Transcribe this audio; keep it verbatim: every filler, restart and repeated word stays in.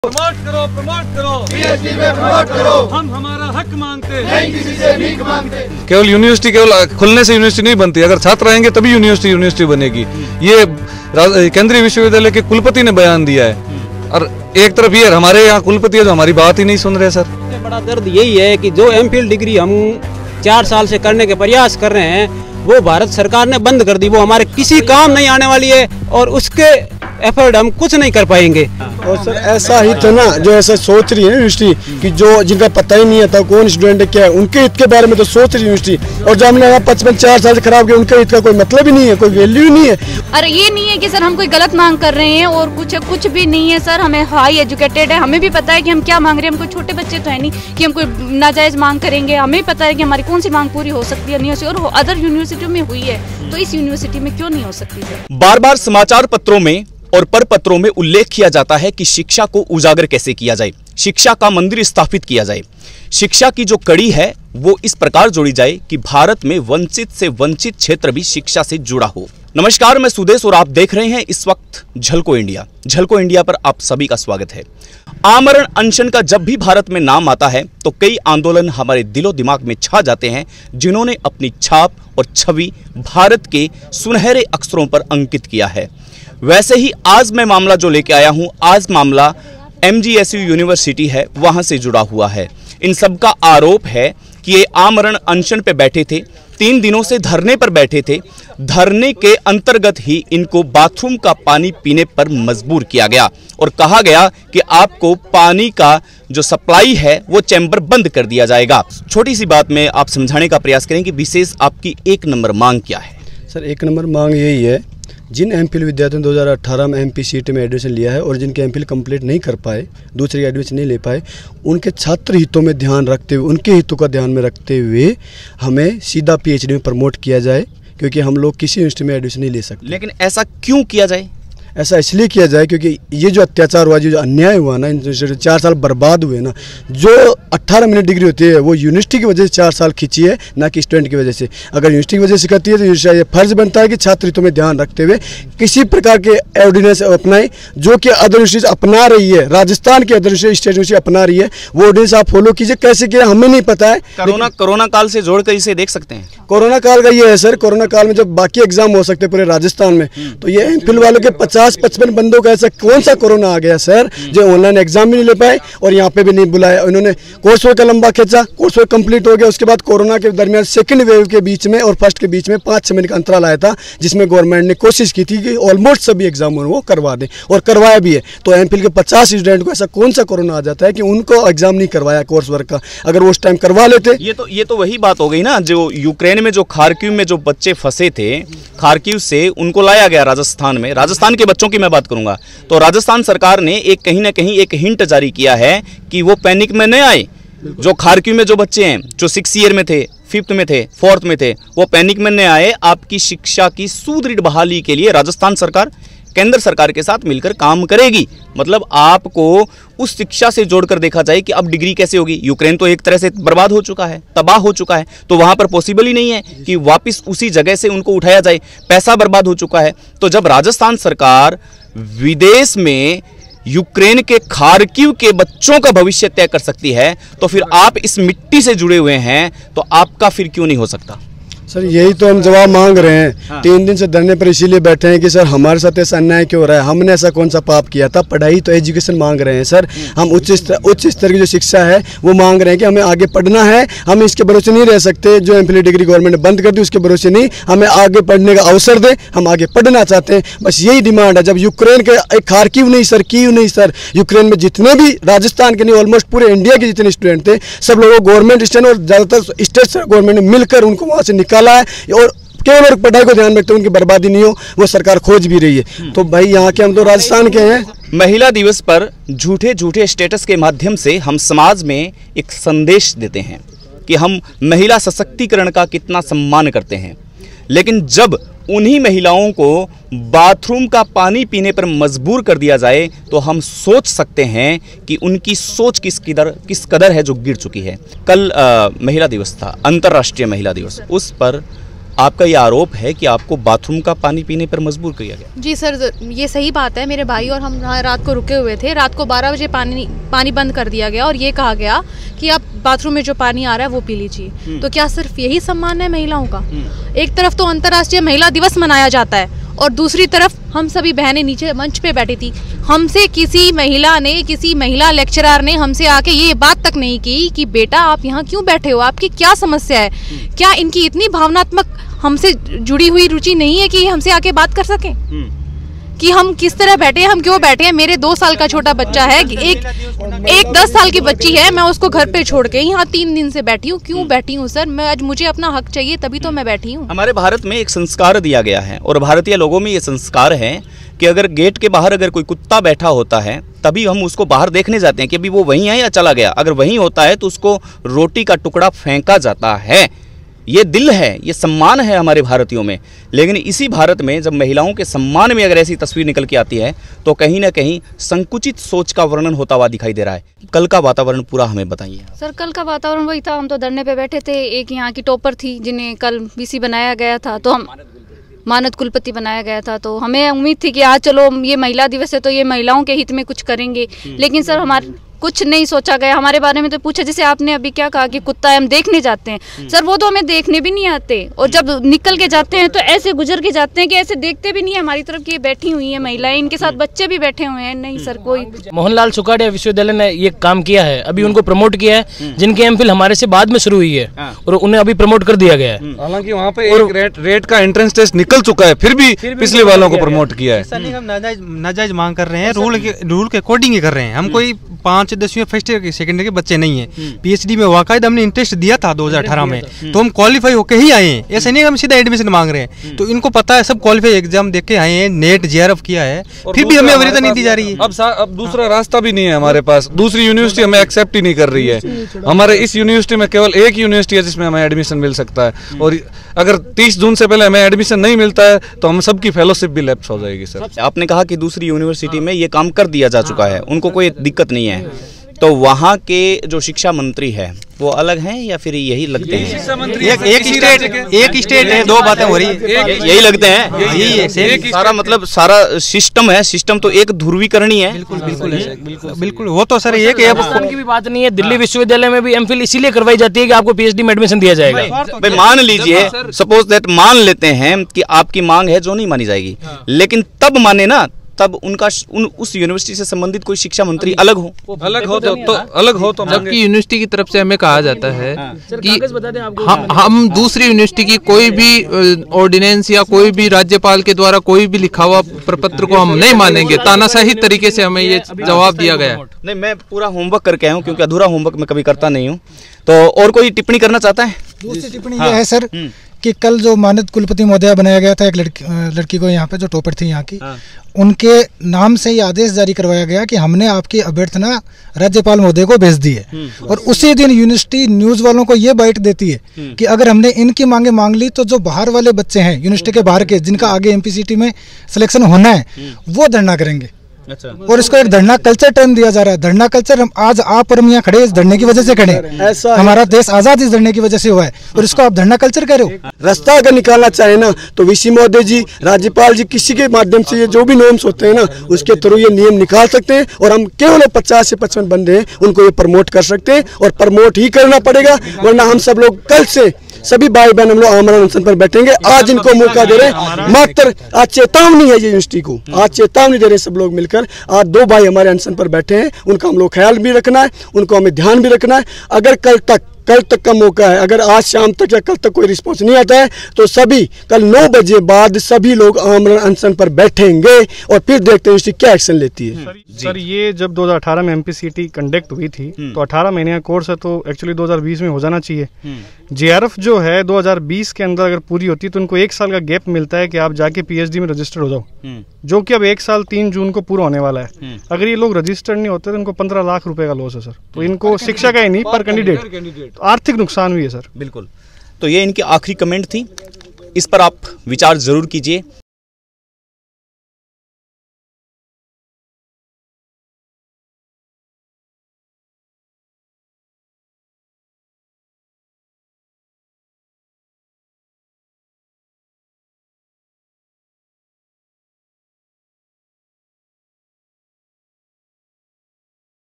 Promote करो promote करो PhD में प्रमोट करो। हम हमारा हक मांगते नहीं किसी से भीख मांगते। केवल यूनिवर्सिटी केवल खुलने से यूनिवर्सिटी नहीं बनती, अगर छात्र आएंगे तभी यूनिवर्सिटी यूनिवर्सिटी बनेगी। ये केंद्रीय विश्वविद्यालय के कुलपति ने बयान दिया है। और एक तरफ ये हमारे यहाँ कुलपति है जो हमारी बात ही नहीं सुन रहे। सर बड़ा दर्द यही है कि जो एमफिल डिग्री हम चार साल से करने के प्रयास कर रहे हैं वो भारत सरकार ने बंद कर दी। वो हमारे किसी काम नहीं आने वाली है और उसके एफर्ट हम कुछ नहीं कर पाएंगे। और सर ऐसा ही तो ना, जो ऐसा सोच रही है यूनिवर्सिटी कि जो जिनका पता ही नहीं था कौन स्टूडेंट क्या है, उनके हित के बारे में तो सोच रही यूनिवर्सिटी। और जो हमने पचपन चार साल से खराब किया, उनके हित का कोई मतलब ही नहीं है, कोई वैल्यू ही नहीं है। अरे ये नहीं है कि सर हम कोई गलत मांग कर रहे हैं और कुछ कुछ भी नहीं है सर। हमें हाई एजुकेटेड है, हमें भी पता है कि हम क्या मांग रहे हैं। हम कोई छोटे बच्चे तो है नहीं कि हम कोई नाजायज मांग करेंगे। हमें पता है कि हमारी कौन सी मांग पूरी हो सकती है, नहीं हो सकती। और अदर यूनिवर्सिटियों में हुई है तो इस यूनिवर्सिटी में क्यों नहीं हो सकती सर? बार बार समाचार पत्रों में और पर पत्रों में उल्लेख किया जाता है कि शिक्षा को उजागर कैसे किया जाए, शिक्षा का मंदिर स्थापित किया जाए, शिक्षा की जो कड़ी है वो इस प्रकार जोड़ी जाए कि भारत में वंचित से वंचित क्षेत्र भी शिक्षा से जुड़ा हो। नमस्कार, मैं सुदेश और आप देख रहे हैं इस वक्त झलको इंडिया। झलको इंडिया पर आप सभी का स्वागत है। आमरण अनशन का जब भी भारत में नाम आता है तो कई आंदोलन हमारे दिलो दिमाग में छा जाते हैं, जिन्होंने अपनी छाप और छवि भारत के सुनहरे अक्षरों पर अंकित किया है। वैसे ही आज मैं मामला जो लेके आया हूं, आज मामला एमजीएसयू यूनिवर्सिटी है, वहां से जुड़ा हुआ है। इन सब का आरोप है कि ये आमरण अनशन पे बैठे थे, तीन दिनों से धरने पर बैठे थे। धरने के अंतर्गत ही इनको बाथरूम का पानी पीने पर मजबूर किया गया और कहा गया कि आपको पानी का जो सप्लाई है वो चैम्बर बंद कर दिया जाएगा। छोटी सी बात में आप समझाने का प्रयास करें कि विशेष आपकी एक नंबर मांग क्या है? सर एक नंबर मांग यही है, जिन एमफिल विद्यार्थियों ने दो हज़ार अठारह में एमपी सीट में एडमिशन लिया है और जिनके एमफिल कंप्लीट नहीं कर पाए, दूसरी एडमिशन नहीं ले पाए, उनके छात्र हितों में ध्यान रखते हुए, उनके हितों का ध्यान में रखते हुए हमें सीधा पीएचडी में प्रमोट किया जाए, क्योंकि हम लोग किसी यूनिवर्सिटी में एडमिशन नहीं ले सकते। लेकिन ऐसा क्यों किया जाए? ऐसा इसलिए किया जाए क्योंकि ये जो अत्याचार हुआ, जो अन्याय हुआ ना, इन चार साल बर्बाद हुए ना, जो अट्ठारह महीने डिग्री होती है वो यूनिवर्सिटी की वजह से चार साल खींची है, ना कि स्टूडेंट की वजह से। अगर यूनिवर्सिटी की वजह से करती है तो यूनिवर्सिटी ये फर्ज बनता है कि छात्र हितों में ध्यान रखते हुए किसी प्रकार के ऑर्डिनेंस अपनाए, जो कि अदर यूनिवर्सिटी अपना रही है। राजस्थान की अदर स्टेट यूनिवर्सिटी अपना रही है, वो ऑर्डिनेंस आप फॉलो कीजिए। कैसे किया हमें नहीं पता है। कोरोना कोरोना काल से जोड़कर इसे देख सकते हैं। कोरोना काल का ये है सर, कोरोना काल में जब बाकी एग्जाम हो सकते पूरे राजस्थान में, तो ये एमफिल वालों के पचास पचपन बंदों का ऐसा कौन सा कोरोना आ गया सर, जो ऑनलाइन एग्जाम भी नहीं ले पाए और यहाँ पे भी नहीं बुलाया। उन्होंने कोर्स वर्क का लंबा खींचा, कोर्स वर्क कंप्लीट हो गया। उसके बाद कोरोना के दरमियान सेकंड वेव के बीच में और फर्स्ट के बीच में पाँच छः महीने का अंतराल आया था, जिसमें गवर्नमेंट ने कोशिश की थी कि ऑलमोस्ट सभी एग्जाम वो करवा दें और करवाया भी है। तो एमफिल के पचास स्टूडेंट को ऐसा कौन सा कोरोना आ जाता है कि उनको एग्जाम नहीं करवाया कोर्स वर्क का? अगर वो उस टाइम करवा लेते। ये तो ये तो वही बात हो गई ना, जो यूक्रेन में जो खार्किव में जो बच्चे फंसे थे, खार्किव से उनको लाया गया राजस्थान में। राजस्थान के बच्चों की मैं बात करूंगा तो राजस्थान सरकार ने एक कहीं ना कहीं एक हिंट जारी किया है कि वो पैनिक में नहीं आए। जो खार्किव में जो बच्चे हैं, जो सिक्स ईयर में थे, फिफ्थ में थे, फोर्थ में थे, वो पैनिक में नहीं आए। आपकी शिक्षा की सुदृढ़ बहाली के लिए राजस्थान सरकार केंद्र सरकार के साथ मिलकर काम करेगी। मतलब आपको उस शिक्षा से जोड़कर देखा जाए कि अब डिग्री कैसे होगी। यूक्रेन तो एक तरह से बर्बाद हो चुका है, तबाह हो चुका है, तो वहां पर पॉसिबल ही नहीं है कि वापस उसी जगह से उनको उठाया जाए। पैसा बर्बाद हो चुका है। तो जब राजस्थान सरकार विदेश में यूक्रेन के खार्किव के बच्चों का भविष्य तय कर सकती है, तो फिर आप इस मिट्टी से जुड़े हुए हैं तो आपका फिर क्यों नहीं हो सकता? सर यही तो हम जवाब मांग रहे हैं। हाँ। तीन दिन से धरने पर इसीलिए बैठे हैं कि सर हमारे साथ ऐसा अन्याय क्यों हो रहा है, हमने ऐसा कौन सा पाप किया था। पढ़ाई तो एजुकेशन मांग रहे हैं सर, हम उच्च स्तर उच्च स्तर की जो शिक्षा है वो मांग रहे हैं कि हमें आगे पढ़ना है। हम इसके भरोसे नहीं रह सकते जो एमफिल डिग्री गवर्नमेंट ने बंद कर दी उसके भरोसे नहीं, हमें आगे पढ़ने का अवसर दे, हम आगे पढ़ना चाहते हैं। बस यही डिमांड है। जब यूक्रेन के खार्किव नहीं सर, कीव नहीं सर, यूक्रेन में जितने भी राजस्थान के नहीं ऑलमोस्ट पूरे इंडिया के जितने स्टूडेंट थे, सब लोगों को गवर्नमेंट स्टेट और ज़्यादातर स्टेट गवर्नमेंट ने मिलकर उनको वहाँ से निकाला है और केवल और पढ़ाई को ध्यान रखते हैं, उनकी बर्बादी नहीं हो वो सरकार खोज भी रही है। तो भाई यहाँ के हम तो राजस्थान के हैं। महिला दिवस पर झूठे झूठे स्टेटस के माध्यम से हम समाज में एक संदेश देते हैं कि हम महिला सशक्तिकरण का कितना सम्मान करते हैं, लेकिन जब उन्हीं महिलाओं को बाथरूम का पानी पीने पर मजबूर कर दिया जाए तो हम सोच सकते हैं कि उनकी सोच किस कदर किस कदर है जो गिर चुकी है। कल आ, महिला दिवस था, अंतर्राष्ट्रीय महिला दिवस। उस पर आपका ये आरोप है कि आपको बाथरूम का पानी पीने पर मजबूर किया गया। जी सर, ये सही बात है। मेरे भाई और हम रात को रुके हुए थे, रात को बारह बजे पानी पानी बंद कर दिया गया और ये कहा गया कि आप बाथरूम में जो पानी आ रहा है वो पी लीजिए। तो क्या सिर्फ यही सम्मान है महिलाओं का? एक तरफ तो अंतर्राष्ट्रीय महिला दिवस मनाया जाता है और दूसरी तरफ हम सभी बहनें नीचे मंच पे बैठी थी। हमसे किसी महिला ने, किसी महिला लेक्चरर ने हमसे आके ये बात तक नहीं की कि बेटा आप यहाँ क्यों बैठे हो, आपकी क्या समस्या है। क्या इनकी इतनी भावनात्मक हमसे जुड़ी हुई रुचि नहीं है कि हमसे आके बात कर सकें कि हम किस तरह बैठे हैं, हम क्यों बैठे हैं। मेरे दो साल का छोटा बच्चा है, एक एक दस साल की बच्ची है, मैं उसको घर पे छोड़ के यहाँ तीन दिन से बैठी हूँ। क्यों बैठी हूँ सर? मैं आज मुझे अपना हक चाहिए, तभी तो मैं बैठी हूँ। हमारे भारत में एक संस्कार दिया गया है और भारतीय लोगों में ये संस्कार है कि अगर गेट के बाहर अगर कोई कुत्ता बैठा होता है तभी हम उसको बाहर देखने जाते हैं कि अभी वो वहीं है या चला गया। अगर वहीं होता है तो उसको रोटी का टुकड़ा फेंका जाता है। ये दिल है, ये सम्मान है हमारे भारतीयों में। लेकिन इसी भारत में जब महिलाओं के सम्मान में अगर ऐसी तस्वीर निकल के आती है तो कहीं ना कहीं संकुचित सोच का वर्णन होता हुआ दिखाई दे रहा है। कल का वातावरण पूरा हमें बताइए। सर कल का वातावरण वही था, हम तो धरने पे बैठे थे। एक यहाँ की टॉपर थी जिन्हें कल बीसी बनाया गया था, तो हम मानद कुलपति बनाया गया था, तो हमें उम्मीद थी कि आज चलो ये महिला दिवस है तो ये महिलाओं के हित में कुछ करेंगे। लेकिन सर हमारे कुछ नहीं सोचा गया हमारे बारे में। तो पूछा जैसे आपने अभी क्या कहा कि कुत्ता है हम देखने जाते हैं, सर वो तो हमें देखने भी नहीं आते और जब निकल के जाते हैं तो ऐसे गुजर के जाते हैं कि ऐसे देखते भी नहीं है हमारी तरफ कि ये बैठी हुई है महिलाएं, इनके साथ बच्चे भी बैठे हुए हैं। नहीं सर, कोई मोहनलाल सुखाड़िया विश्वविद्यालय ने ये काम किया है, अभी उनको प्रमोट किया है, जिनकी एमफिल हमारे से बाद में शुरू हुई है और उन्हें अभी प्रमोट कर दिया गया है। हालांकि वहाँ पे एक रेट रेट का एंट्रेंस टेस्ट निकल चुका है, फिर भी पिछले वालों को प्रमोट किया है। हम नाजायज नाजायज मांग कर रहे हैं, रूल के रूल के अकॉर्डिंग ही कर रहे हैं। हम कोई पाँच दसवीं फर्स्ट ईयर सेकंड ईयर के बच्चे नहीं है। पीएचडी में वाकायदा हमने इंटरेस्ट दिया था दो हज़ार अठारह में, तो हम क्वालिफाई होके ही आए हैं। ऐसा नहीं हम सीधा एडमिशन मांग रहे हैं। तो इनको पता है, सब क्वालिफाई एग्जाम देख के आए हैं, नेट जेआरएफ किया है, फिर भी हमें वरीयता नहीं दी जा रही है। अब अब दूसरा रास्ता भी नहीं है हमारे पास, दूसरी यूनिवर्सिटी हमें एक्सेप्ट ही नहीं कर रही है। हमारे इस यूनिवर्सिटी में केवल एक यूनिवर्सिटी है जिसमें हमें एडमिशन मिल सकता है और अगर तीस जून से पहले हमें एडमिशन नहीं मिलता है तो हम सबकी फेलोशिप भी लैप्स हो जाएगी। सर आपने कहा कि दूसरी यूनिवर्सिटी में ये काम कर दिया जा चुका है, उनको कोई दिक्कत नहीं है, तो वहाँ के जो शिक्षा मंत्री है वो अलग हैं या फिर यही लगते हैं? एक एक स्टेट एक स्टेट है, दो बातें हो रही है, यही लगते हैं। यही है सारा मतलब सारा सिस्टम है, सिस्टम तो एक ध्रुवीकरण ही है। बिल्कुल बिल्कुल बिल्कुल बिल्कुल वो तो सर एक है, की भी बात नहीं है। दिल्ली विश्वविद्यालय में भी एमफिल इसीलिए करवाई जाती है कि आपको पीएचडी में एडमिशन दिया जाएगा। भाई मान लीजिए, सपोज दैट मान लेते हैं कि आपकी मांग है जो नहीं मानी जाएगी, लेकिन तब माने ना तब उनका उन उस यूनिवर्सिटी से संबंधित कोई शिक्षा मंत्री अलग हो अलग हो तो, तो अलग हो तो जबकि यूनिवर्सिटी की तरफ से हमें कहा जाता है कि हम हम दूसरी यूनिवर्सिटी की कोई भी ऑर्डिनेंस या कोई भी राज्यपाल के द्वारा कोई भी लिखा हुआ प्रपत्र को हम नहीं मानेंगे। तानाशाही तरीके से हमें ये जवाब दिया गया। नहीं, मैं पूरा होमवर्क करके आया हूँ क्योंकि अधूरा होमवर्क मैं कभी करता नहीं हूँ। तो और कोई टिप्पणी करना चाहता है? दूसरी टिप्पणी यह है सर कि कल जो मानद कुलपति महोदया बनाया गया था एक लड़की लड़की को यहाँ पे जो टॉपर थी यहाँ की, उनके नाम से ये आदेश जारी करवाया गया कि हमने आपकी अभ्यर्थना राज्यपाल महोदय को भेज दी है और उसी दिन यूनिवर्सिटी न्यूज वालों को ये बाइट देती है कि अगर हमने इनकी मांगे मांग ली तो जो बाहर वाले बच्चे हैं यूनिवर्सिटी के बाहर के जिनका आगे एमपीसीटी में सिलेक्शन होना है वो धरना करेंगे। अच्छा। और इसको एक धरना कल्चर टर्म दिया जा रहा है। धरना कल्चर हम आज आप और हम यहाँ खड़े इस धरने की वजह से खड़े, हमारा देश आजाद इस धरने की वजह से हुआ है और इसको आप धरना कल्चर कह रहे हो। रास्ता अगर निकालना चाहे ना तो वीसी महोदय जी, राज्यपाल जी, किसी के माध्यम से ये जो भी नॉर्म्स होते हैं ना उसके थ्रू ये नियम निकाल सकते हैं और हम केवल पचास से पचपन बंदे हैं उनको ये प्रमोट कर सकते हैं और प्रमोट ही करना पड़ेगा, वरना हम सब लोग कल से सभी भाई बहन हम लोग आमरण अनशन पर बैठेंगे। आज इनको मौका दे रहे हैं, मात्र आज चेतावनी है ये यूनिवर्सिटी को, आज चेतावनी दे रहे हैं सब लोग मिलकर। आज दो भाई हमारे अनशन पर बैठे हैं, उनका हम लोग ख्याल भी रखना है, उनको हमें ध्यान भी रखना है। अगर कल तक कल तक का मौका है, अगर आज शाम तक या कल तक कोई रिस्पॉन्स नहीं आता है तो सभी कल नौ बजे बाद सभी लोग आमरण अनशन पर बैठेंगे और फिर देखते हैं यूनिवर्सिटी क्या एक्शन लेती है। सर, सर ये जब दो हज़ार अठारह में एमपीसीटी कंडक्ट हुई थी तो अठारह महीने का कोर्स है तो एक्चुअली दो हज़ार बीस में हो जाना चाहिए। जेआरएफ जो है दो हज़ार बीस के अंदर अगर पूरी होती है तो उनको एक साल का गैप मिलता है कि आप जाके पीएचडी में रजिस्टर्ड हो जाओ, जो कि अब एक साल तीन जून को पूरा होने वाला है। अगर ये लोग रजिस्टर्ड नहीं होते तो इनको पंद्रह लाख रुपए का लॉस है सर। तो इनको शिक्षा का ही नहीं पर कैंडिडेट आर्थिक नुकसान भी है सर। बिल्कुल। तो ये इनकी आखिरी कमेंट थी, इस पर आप विचार जरूर कीजिए।